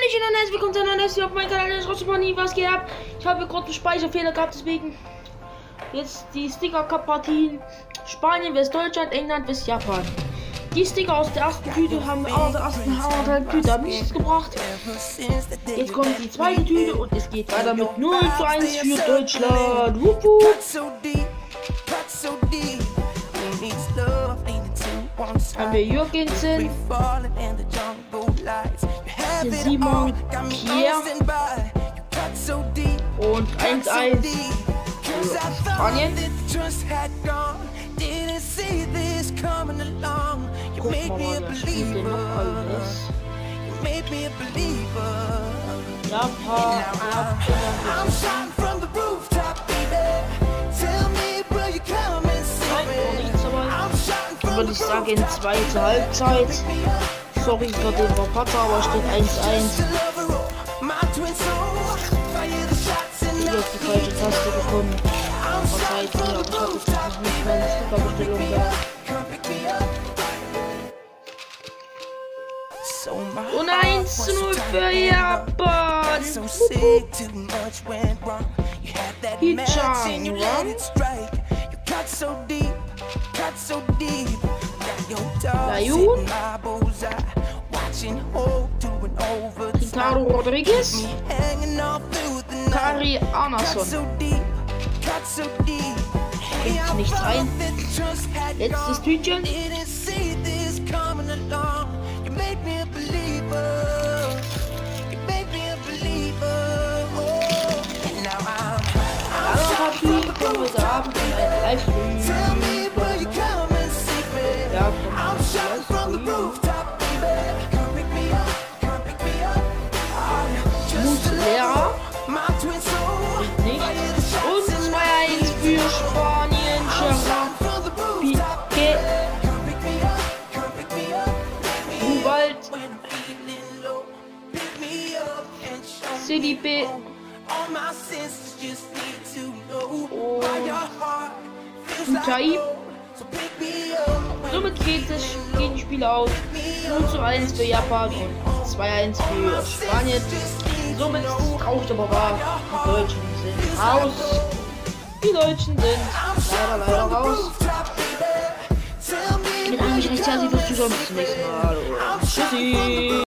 Hallöchen und herzlich willkommen zu einer neuen auf meinem Kanal. Was geht ab? Ich habe gerade einen Speicherfehler gehabt, deswegen jetzt die Sticker-Cup-Partien. Spanien vs Deutschland, England vs Japan. Die Sticker aus der ersten Tüte haben aus der ersten Tüte haben nichts gebracht. Jetzt kommt die zweite Tüte und es geht weiter mit 0:1 für Deutschland. Wuhu. Haben wir Jürgensen, den Simon, Pierre und 1:1 für Spanien. Gucken wir mal, wer spielt denn noch alles. Japan. Würde ich sagen, zweite Halbzeit. Sorry für den Verpatzer, aber steht 1:1. Ich habe die falsche Taste gefunden. Verzeiht mir, aber ich habe jetzt nicht meine Stickerbestellung gehabt. Und 1:0 für Japan. Hichan, Layun, Ricardo Rodriguez, Kari Arnason. Bringt nichts ein. Letztes Tütchen. Partie kommen heute Abend in ein Livestream. Ja, Muslera nicht. Und 2:1 für Spanien. Gerard Piqué. Huwald. CDP. Und Taib. Somit geht die Spiele aus. 0:1 für Japan und 2:1 für Spanien. Somit ist es traurig, aber wahr. Die Deutschen sind raus. Die Deutschen sind leider raus. Ich bedanke mich recht herzlich fürs Zuschauen. Bis zum nächsten Mal. Tschüssi.